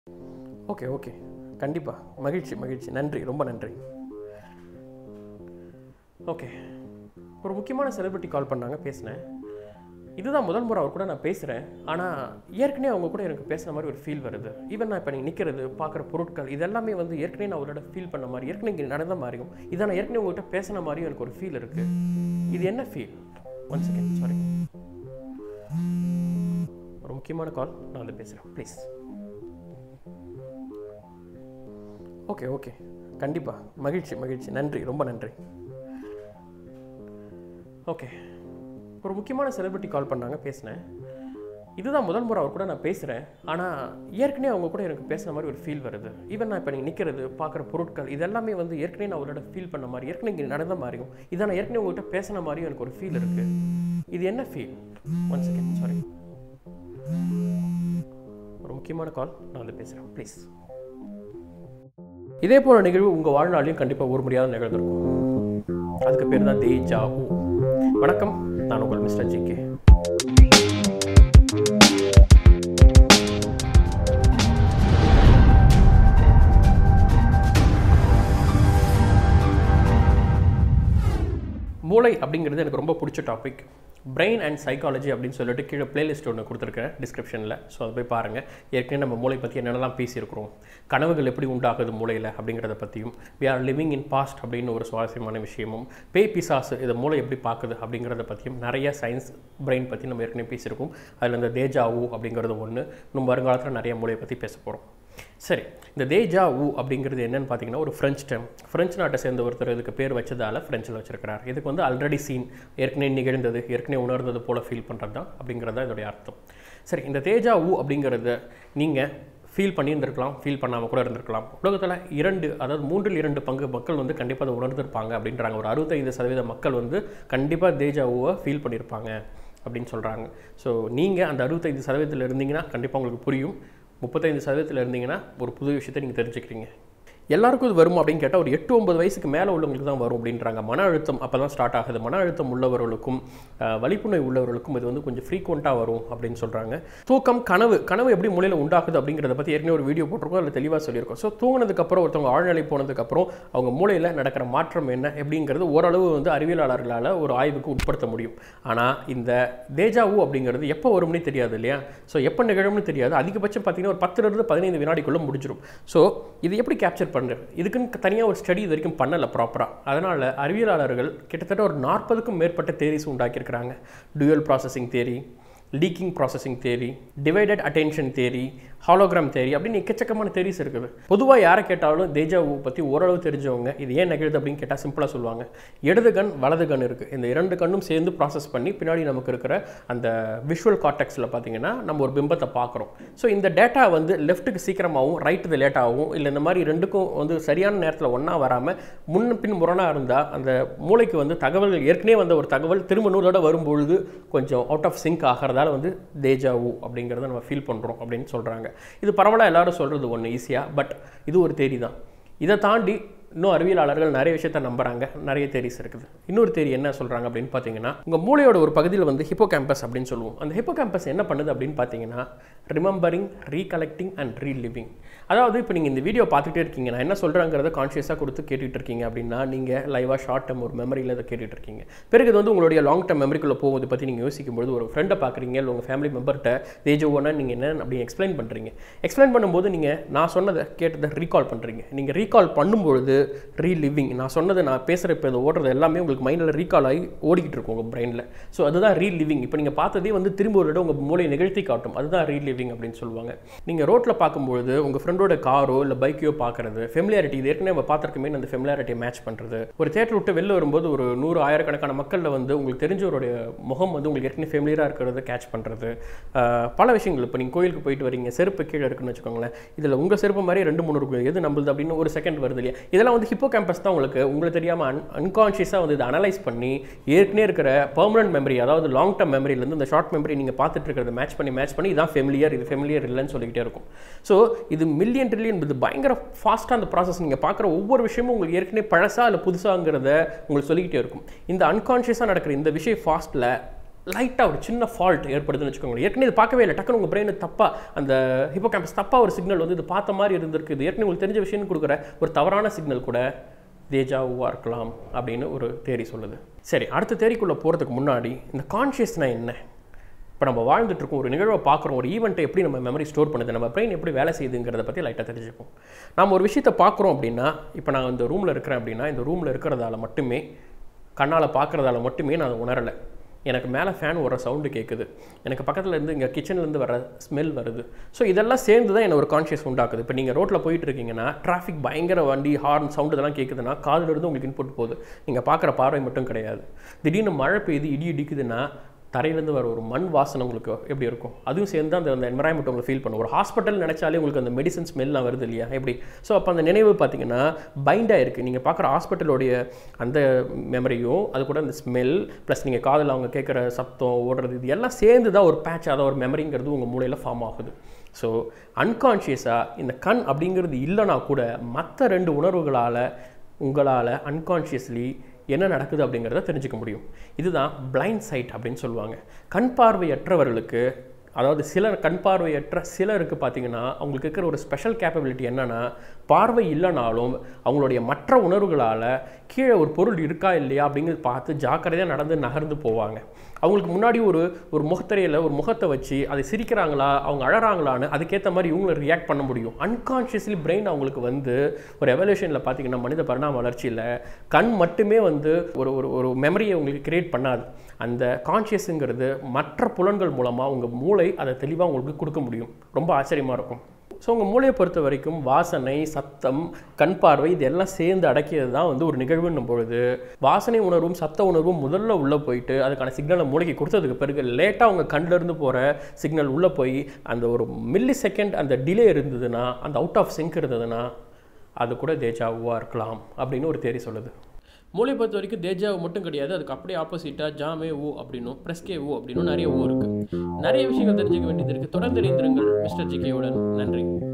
Okay okay கண்டிப்பாக மகிழ்ச்சி மகிழ்ச்சி நன்றி ரொம்ப நன்றி. ஓகே, ஒரு முக்கியமான செலிபிரிட்டி கால் பண்ணாங்க, பேசினேன். இதுதான் முதல் முறை அவர் கூட நான் பேசுகிறேன். ஆனால் ஏற்கனவே அவங்க கூட எனக்கு பேசுகிற மாதிரி ஒரு ஃபீல் வருது. ஈவன் நான் இப்போ நீங்கள் நிற்கிறது பார்க்குற பொருட்கள் இதெல்லாமே வந்து ஏற்கனவே நான் அவரோட ஃபீல் பண்ண மாதிரி, ஏற்கனவே இங்கே நடந்த மாதிரியும், இதை நான் ஏற்கனவே உங்கள்கிட்ட பேசின மாதிரியும் எனக்கு ஒரு ஃபீல் இருக்குது. இது என்ன ஃபீல்? ஒன் செகண்ட், சாரி, ஒரு முக்கியமான கால், நான் வந்து பேசுகிறேன் ப்ளீஸ். ஓகே ஓகே கண்டிப்பாக மகிழ்ச்சி மகிழ்ச்சி நன்றி ரொம்ப நன்றி. ஓகே, ஒரு முக்கியமான செலிபிரிட்டி கால் பண்ணாங்க, பேசினேன். இதுதான் முதல் முறை அவர் கூட நான் பேசுகிறேன். ஆனால் ஏற்கனவே அவங்க கூட எனக்கு பேசுகிற மாதிரி ஒரு ஃபீல் வருது. ஈவன் நான் இப்போ நீங்கள் நிற்கிறது பார்க்குற பொருட்கள் இதெல்லாமே வந்து ஏற்கனவே நான் அவரோட ஃபீல் பண்ண மாதிரி, ஏற்கனவே இங்கே நடந்த மாதிரியும், இதை நான் ஏற்கனவே உங்கள்கிட்ட பேசின மாதிரியும் எனக்கு ஒரு ஃபீல் இருக்குது. இது என்ன ஃபீல்? ஒன் செகண்ட், சாரி, ஒரு முக்கியமான கால், நான் வந்து பேசுகிறேன் ப்ளீஸ். இதே போல் நிகழ்வு உங்கள் வாழ்நாளையும் கண்டிப்பாக ஒரு முடியாத நிகழ்ந்திருக்கும். அதுக்கு பேர் தான் தேஜா ஊ. வணக்கம், நான் உங்கள் மிஸ்டர் ஜிகே. மூளை அப்படிங்கிறது எனக்கு ரொம்ப பிடிச்ச டாபிக். பிரெயின் அண்ட் சைக்காலஜி அப்படின்னு சொல்லிட்டு கீழே பிளேலிஸ்ட் ஒன்று கொடுத்துருக்கேன் டிஸ்கிரிப்ஷனில். ஸோ அதை போய் பாருங்கள். ஏற்கனவே நம்ம மூளை பற்றி என்னென்னலாம் பேசியிருக்கிறோம், கனவுகள் எப்படி உண்டாகுது மூளையில் அப்படிங்கிறத பற்றியும், we are living in past அப்படின்னு ஒரு சுவாரஸ்யமான விஷயமும், பேய் பிசாசு இதை மூளை எப்படி பார்க்குது அப்படிங்கிறத பற்றியும் நிறைய சயின்ஸ் பிரெயின் பற்றி நம்ம ஏற்கனவே பேசியிருக்கோம். அதில் இந்த தேஜா ஊ அப்படிங்கிறது ஒன்று. இன்னும் வருங்காலத்தில் நிறைய மூளையை பற்றி பேச போகிறோம். சரி, இந்த தேஜா ஊ அப்படிங்கிறது என்னென்னு பார்த்தீங்கன்னா ஒரு ஃப்ரெஞ்ச் டேர்ம். ஃப்ரெஞ்ச் நாட்டை சேர்ந்த ஒருத்தர் இதுக்கு பேர் வச்சதால் ஃப்ரெஞ்சில் வச்சிருக்கிறார். இதுக்கு வந்து ஆல்ரெடி சீன், ஏற்கனவே நிகழ்ந்தது, ஏற்கனவே உணர்ந்தது போல் ஃபீல் பண்ணுறது தான் அப்படிங்கிறதா இதோடைய அர்த்தம். சரி, இந்த தேஜா ஊ அப்படிங்கிறத நீங்கள் ஃபீல் பண்ணியிருந்திருக்கலாம், ஃபீல் பண்ணாமல் கூட இருந்திருக்கலாம். உலகத்தில் 2 அதாவது 3/2 பங்கு மக்கள் வந்து கண்டிப்பாக அதை உணர்ந்திருப்பாங்க அப்படின்றாங்க. ஒரு 65% மக்கள் வந்து கண்டிப்பாக தேஜா ஊவை ஃபீல் பண்ணியிருப்பாங்க அப்படின்னு சொல்கிறாங்க. ஸோ நீங்கள் அந்த 65% இருந்தீங்கன்னா கண்டிப்பாக உங்களுக்கு புரியும். 35% இருந்தீங்கன்னா ஒரு புது விஷயத்தை நீங்கள் தெரிஞ்சுக்கிறீங்க. எல்லாருக்கும் இது வரும் அப்படின்னு கேட்டால் ஒரு 8-9 வயசுக்கு மேலே உள்ளவங்களுக்கு தான் வரும் அப்படின்றாங்க. மன அழுத்தம் அப்போ தான் ஸ்டார்ட் ஆகுது. மன அழுத்தம் உள்ளவர்களுக்கும் வலிப்புணர்வு உள்ளவர்களுக்கும் இது வந்து கொஞ்சம் ஃப்ரீக்வெண்ட்டாக வரும் அப்படின்னு சொல்கிறாங்க. தூக்கம், கனவு எப்படி மூளையில் உண்டாகுது அப்படிங்கிறத பற்றி ஏற்கனவே ஒரு வீடியோ போட்டிருக்கோம், அதில் தெளிவாக சொல்லியிருக்கோம். ஸோ தூங்கினதுக்கப்புறம் ஒருத்தவங்க ஆழ்நிலை போனதுக்கப்புறம் அவங்க மூளையில் நடக்கிற மாற்றம் என்ன எப்படிங்கிறது ஓரளவு வந்து அறிவியலாளர்களால் ஒரு ஆய்வுக்கு உட்படுத்த முடியும். ஆனால் இந்த தேஜா ஊ அப்படிங்கிறது எப்போ வரும்னே தெரியாது இல்லையா? ஸோ எப்போ நிகழும்னு தெரியாது. அதிகபட்சம் பார்த்தீங்கன்னா ஒரு 10 to 15 வினாடிக்குள்ளே முடிஞ்சிடும். ஸோ இது எப்படி கேப்சர் பண்ணுறது? இதுக்குன்னு தனியாக ஒரு ஸ்டடி இது வரைக்கும் பண்ணலை ப்ராப்பராக. அதனால் அறிவியலாளர்கள் கிட்டத்தட்ட ஒரு 40க்கும் மேற்பட்ட தியரிஸ் உண்டாக்கியிருக்கிறாங்க. Dual processing theory, leaking processing theory, divided attention theory, hologram theory அப்படின்னு எக்கச்சக்கமான தியரிஸ் இருக்குது. பொதுவாக யாரை கேட்டாலும் தேஜா ஊ பற்றி ஓரளவு தெரிஞ்சவங்க இது ஏன் நிகழுது அப்படின்னு கேட்டால் சிம்பிளாக சொல்லுவாங்க. இடது கண் வலது கண் இருக்குது. இந்த 2 கண்ணும் சேர்ந்து ப்ராசஸ் பண்ணி பின்னாடி நமக்கு இருக்கிற அந்த விஷுவல் கார்டெக்ஸில் பார்த்தீங்கன்னா நம்ம ஒரு பிம்பத்தை பார்க்குறோம். ஸோ இந்த டேட்டா வந்து லெஃப்ட்டுக்கு சீக்கிரமாகவும் ரைட்டுக்கு லேட்டாகவும் இல்லை இந்த மாதிரி ரெண்டுக்கும் வந்து சரியான நேரத்தில் ஒன்றா வராமல் முன்ன பின் முரணாக இருந்தால் அந்த மூளைக்கு வந்து தகவல்கள் ஏற்கனவே வந்த ஒரு தகவல் திரும்ப நூலோட வரும்பொழுது கொஞ்சம் அவுட் ஆஃப் சிங்க் ஆகிறதால வந்து தேஜா ஊ அப்படிங்கிறத நம்ம ஃபீல் பண்ணுறோம் அப்படின்னு சொல்கிறாங்க. இது பரவலாக எல்லாரும் சொல்கிறது ஒன்று ஈஸியாக, பட் இது ஒரு தேரி தான். இதை தாண்டி இன்னும் அறிவியலாளர்கள் நிறைய விஷயத்த நம்புறாங்க. நிறைய தேரிஸ் இருக்குது. இன்னொரு தேரி என்ன சொல்கிறாங்க அப்படின்னு பார்த்தீங்கன்னா, உங்கள் மூளையோட ஒரு பகுதியில் வந்து ஹிப்போகேம்பஸ் அப்படின்னு சொல்லுவோம். அந்த ஹிப்போகேம்பஸ் என்ன பண்ணுது அப்படின்னு பார்த்தீங்கன்னா ரிமெம்பரிங், ரீகலெக்டிங் அண்ட் ரீலிவிங். அதாவது இப்போ நீங்கள் இந்த வீடியோ பார்த்துட்டே இருக்கீங்க, நான் என்ன சொல்கிறாங்கிறத கான்ஷியஸாக கொடுத்து கேட்டுட்டு இருக்கீங்க அப்படின்னா நீங்கள் லைவாக ஷார்ட் டேர்ம் ஒரு மெமரியில் அதை கேட்டுட்டு இருக்கீங்க. பிறகு இது வந்து உங்களுடைய லாங் டேர்ம் மெமரிக்குள்ளே போகுது பற்றி நீங்கள் யோசிக்கும்போது ஒரு ஃப்ரெண்டை பார்க்குறீங்க, இல்லை உங்கள் ஃபேமிலி மெம்பர்கிட்ட தேஜோன்னா நீங்கள் என்ன அப்படி எக்ஸ்பிளைன் பண்ணுறீங்க. எக்ஸ்பிளைன் பண்ணும்போது நீங்கள் நான் சொன்னதை கேட்டதை ரீகால் பண்ணுறீங்க. நீங்கள் ரீகால் பண்ணும்பொழுது ரீலிவிங், நான் சொன்னது நான் பேசுகிற இப்போ இந்த ஓடுறது எல்லாமே உங்களுக்கு மைண்டில் ரீகால் ஆகி ஓடிக்கிட்டு இருக்கும் உங்கள் பிரெயினில். ஸோ அதுதான் ரீலிவிங். இப்போ நீங்கள் பார்த்ததே வந்து திரும்ப ஒரு இடம் உங்கள் மூளையை நிகழ்த்தி காட்டும். அதுதான் ரீலிவிங் அப்படின்னு சொல்லுவாங்க. நீங்கள் ரோட்டில் பார்க்கும்பொழுது உங்கள் ஃப்ரெண்டோட காரோ இல்லை பைக்கையோ பார்க்குறது, ஃபெமிலியாரிட்டி, இது ஏற்கனவே நம்ம பார்த்துருக்கமே, அந்த ஃபெமிலியாரிட்டியை மேட்ச் பண்ணுறது. ஒரு தேட்டர் விட்டு வெளில வரும்போது ஒரு 100,000 மக்களில் வந்து உங்களுக்கு தெரிஞ்சவருடைய முகம் வந்து உங்களுக்கு ஏற்கனவே ஃபெமிலியராக இருக்கிறத கேட்ச் பண்ணுறது. பல விஷயங்கள். இப்போ நீங்கள் கோயிலுக்கு போயிட்டு வரீங்க, செருப்பு கீழே இருக்குன்னு வச்சுக்கோங்களேன், இதில் உங்கள் செருப்பு மாதிரி 2-3 இருக்கும், எது நம்மளுது அப்படின்னு ஒரு செகண்ட் வருது இல்லையா? இதெல்லாம் வந்து ஹிப்போகேம்பஸ் தான் உங்களுக்கு தெரியாமல் அன்கான்ஷியஸாக வந்து இதை அனலைஸ் பண்ணி ஏற்கனவே இருக்கிற பெர்மனன்ட் மெமரி, அதாவது லாங் டேர்ம் மெமரியிலேருந்து இந்த ஷார்ட் மெமரி நீங்கள் பார்த்துட்டு இருக்கிறத மேட்ச் பண்ணி இதான் ஃபெமிலியர், இது ஃபெமிலியர் இல்லைன்னு சொல்லிக்கிட்டே இருக்கும். ஸோ இது மில்லியன் ட்ரில்லியன், இது பயங்கர ஃபாஸ்ட்டாக அந்த ப்ராசஸ். நீங்கள் பார்க்குற ஒவ்வொரு விஷயமும் உங்களுக்கு ஏற்கனவே பழசா இல்லை புதுசாங்கிறத உங்களுக்கு சொல்லிக்கிட்டே இருக்கும். இந்த அன்கான்ஷியஸாக நடக்கிற இந்த விஷயம் ஃபாஸ்ட்டில் லைட்டாக ஒரு சின்ன ஃபால்ட் ஏற்படுதுன்னு வச்சுக்கோங்க. ஏற்கனவே இது பார்க்கவே இல்லை, டக்குனு உங்கள் பிரெயின் தப்பாக அந்த ஹிப்போகாம்பஸ் தப்பாக ஒரு சிக்னல் வந்து இது பார்த்த மாதிரி இருந்திருக்கு, இது ஏற்கனவே உங்களுக்கு தெரிஞ்ச விஷயம்னு கொடுக்குற ஒரு தவறான சிக்னல் கூட தேஜாவுவாக இருக்கலாம் அப்படின்னு ஒரு தேரி சொல்லுது. சரி, அடுத்த தேரிக்குள்ளே போகிறதுக்கு முன்னாடி இந்த கான்ஷியஸ்னா என்ன? இப்போ நம்ம வாழ்ந்துட்டுருக்கோம், ஒரு நிகழ்வை பார்க்குறோம், ஒரு ஈவெண்ட்டை எப்படி நம்ம மெமரி ஸ்டோர் பண்ணுது, நம்ம பிரெயின் எப்படி வேலை செய்யுதுங்கிறத பற்றி லைட்டாக தெரிஞ்சுப்போம். நம்ம ஒரு விஷயத்தை பார்க்குறோம் அப்படின்னா, இப்போ நான் இந்த ரூமில் இருக்கிறேன் அப்படின்னா, இந்த ரூமில் இருக்கிறதால மட்டுமே, கண்ணால் பார்க்குறதால மட்டுமே நான் உணரலை. எனக்கு மேலே ஃபேன் ஓடுற சவுண்டு கேட்குது, எனக்கு பக்கத்தில் இருந்து இங்கே கிச்சன்லேருந்து வர ஸ்மெல் வருது. ஸோ இதெல்லாம் சேர்ந்து தான் என்ன ஒரு கான்ஷியஸ் உண்டாக்குது. இப்போ நீங்கள் ரோட்டில் போயிட்டு இருக்கீங்கன்னா, டிராஃபிக் பயங்கர வண்டி ஹார்ன் சவுண்டு இதெல்லாம் கேட்குதுன்னா, காதிலிருந்து உங்களுக்கு இன்புட் போகுது, நீங்கள் பார்க்குற பார்வை மட்டும் கிடையாது. திடீர்னு மழை பெய்யுது, இடி இடிக்குதுன்னா தரையிலேருந்து வர ஒரு மண் வாசனை உங்களுக்கு எப்படி இருக்கும், அதுவும் சேர்ந்து அந்த என்வரான்மெண்ட் உங்களுக்கு ஃபீல் பண்ணும். ஒரு ஹாஸ்பிட்டல் நினச்சாலே உங்களுக்கு அந்த மெடிசன் ஸ்மெல்லாம் வருது இல்லையா, எப்படி? ஸோ அப்போ அந்த நினைவு பார்த்தீங்கன்னா பைண்டாக இருக்குது. நீங்கள் பார்க்குற ஹாஸ்பிட்டலோடைய அந்த மெமரியும் அது கூட அந்த ஸ்மெல் ப்ளஸ் நீங்கள் காதில் அவங்க கேட்குற சத்தம் ஓடுறது, இது எல்லாம் சேர்ந்து தான் ஒரு பேட்ச், அதாவது ஒரு மெமரிங்கிறது உங்கள் மூளையில் ஃபார்ம் ஆகுது. ஸோ அன்கான்ஷியஸாக இந்த கண் அப்படிங்கிறது இல்லைனா கூட மற்ற 2 உணர்வுகளால் உங்களால் அன்கான்ஷியஸ்லி என்ன நடக்குது அப்படிங்கிறத தெரிஞ்சுக்க முடியும். இதுதான் பிளைண்ட் சைட் அப்படின்னு சொல்லுவாங்க. கண் பார்வையற்றவர்களுக்கு, அதாவது கண் பார்வையற்ற சிலருக்கு பார்த்தீங்கன்னா அவங்களுக்கு இருக்கிற ஒரு ஸ்பெஷல் கேப்பபிலிட்டி என்னென்னா, பார்வை இல்லைனாலும் அவங்களுடைய மற்ற உணர்வுகளால் கீழே ஒரு பொருள் இருக்கா இல்லையா அப்படிங்கிறது பார்த்து ஜாக்கிரதையாக நடந்து நகர்ந்து போவாங்க. அவங்களுக்கு முன்னாடி ஒரு முகத்திரையில் ஒரு முகத்தை வச்சு அதை சிரிக்கிறாங்களா, அவங்க அழறாங்களான்னு அதுக்கேற்ற மாதிரி இவங்களை ரியாக்ட் பண்ண முடியும். அன்கான்ஷியஸ்லி பிரெயின் அவங்களுக்கு வந்து ஒரு எவல்யூஷனில் பார்த்தீங்கன்னா, மனித பரிணாம வளர்ச்சியில் கண் மட்டுமே வந்து ஒரு மெமரியை உங்களுக்கு கிரியேட் பண்ணாது. அந்த கான்ஷியஸுங்கிறது மற்ற புலன்கள் மூலமாக உங்கள் மூளை அதை தெளிவாக உங்களுக்கு கொடுக்க முடியும். ரொம்ப ஆச்சரியமாக இருக்கும். ஸோ உங்கள் மூளையை பொறுத்த வரைக்கும் வாசனை, சத்தம், கண் பார்வை இது எல்லாம் சேர்ந்து அடக்கியது தான் வந்து ஒரு நிகழ்வுன்னும் பொழுது, வாசனை உணர்வும் சத்த உணர்வும் முதல்ல உள்ளே போயிட்டு அதுக்கான சிக்னலை மூளைக்கு கொடுத்ததுக்கு பிறகு லேட்டாக உங்கள் கண்ணிலேருந்து போகிற சிக்னல் உள்ளே போய் அந்த ஒரு மில்லி செகண்ட் அந்த டிலே இருந்ததுன்னா, அந்த அவுட் ஆஃப் சிங்க் இருந்ததுன்னா அது கூட தேஜாவுவாக இருக்கலாம் அப்படின்னு ஒரு தேரி சொல்லுது. மூளை பொறுத்த வரைக்கும் தேஜாவு மட்டும் கிடையாது, அதுக்கு அப்படியே ஆப்போசிட்டாக ஜாமே ஊ அப்படின்னும் பிரஸ்கே ஊ அப்படின்னும் நிறைய ஊ இருக்குது. நிறைய விஷயங்கள் தெரிஞ்சுக்க வேண்டியது இருக்குது. தொடர்ந்து இணைந்திருங்கள் மிஸ்டர் ஜிகேவுடன். நன்றி.